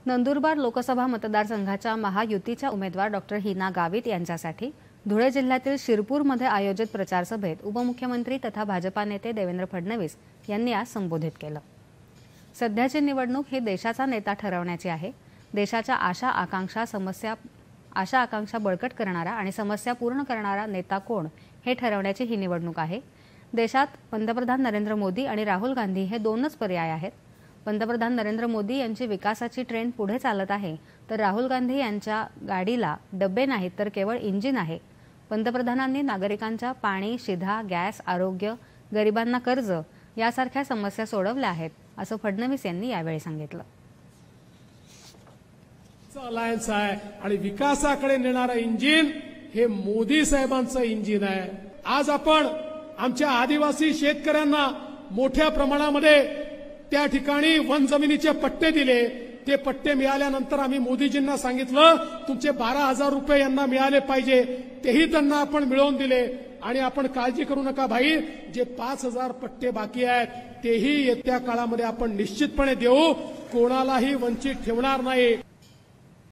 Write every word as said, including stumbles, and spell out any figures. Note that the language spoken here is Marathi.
नंदुरबार लोकसभा मतदारसंघाच्या महायुतीच्या उमेदवार डॉक्टर हिना गावित यांच्यासाठी धुळे जिल्ह्यातील शिरपूरमध्ये आयोजित प्रचार सभेत उपमुख्यमंत्री तथा भाजपा नेते देवेंद्र फडणवीस यांनी आज संबोधित केलं। सध्याची निवडणूक ही देशाचा नेता ठरवण्याची आहे। देशाच्या आशा आकांक्षा समस्या आशा आकांक्षा बळकट करणारा आणि समस्या पूर्ण करणारा नेता कोण हे ठरवण्याची ही निवडणूक आहे। देशात पंतप्रधान नरेंद्र मोदी आणि राहुल गांधी हे दोनच पर्याय आहेत। पंतप्रधान नरेंद्र मोदी यांची विकासाची ट्रेंड पुढे चालत आहे, तर राहुल गांधी यांच्या गाडीला डब्बे नाहीत तर केवळ इंजिन आहे। पंतप्रधानांनी नागरिकांच्या पाणी, शिधा, गॅस, आरोग्य, गरिबांना कर्ज यासारख्या समस्या सोडवल्या आहेत, असं फडणवीस यांनी यावेळी सांगितलं। अलायन्स आहे आणि विकासाकडे नेणारा इंजिन हे मोदी साहेबांचं इंजिन आहे। आज आपण आमच्या आदिवासी शेतकऱ्यांना मोठ्या प्रमाणामध्ये त्या ठिकाणी वन जमिनीचे पट्टे दिले। ते पट्टे मिळाल्यानंतर आम्ही मोदीजींना सांगितलं तुमचे बारा हजार रुपये यांना मिळाले पाहिजे, तेही त्यांना आपण मिळवून दिले। आणि आपण काळजी करू नका भाई, जे पाच हजार पट्टे बाकी आहेत तेही येत्या काळामध्ये आपण निश्चितपणे देऊ, कोणालाही वंचित ठेवणार नाही।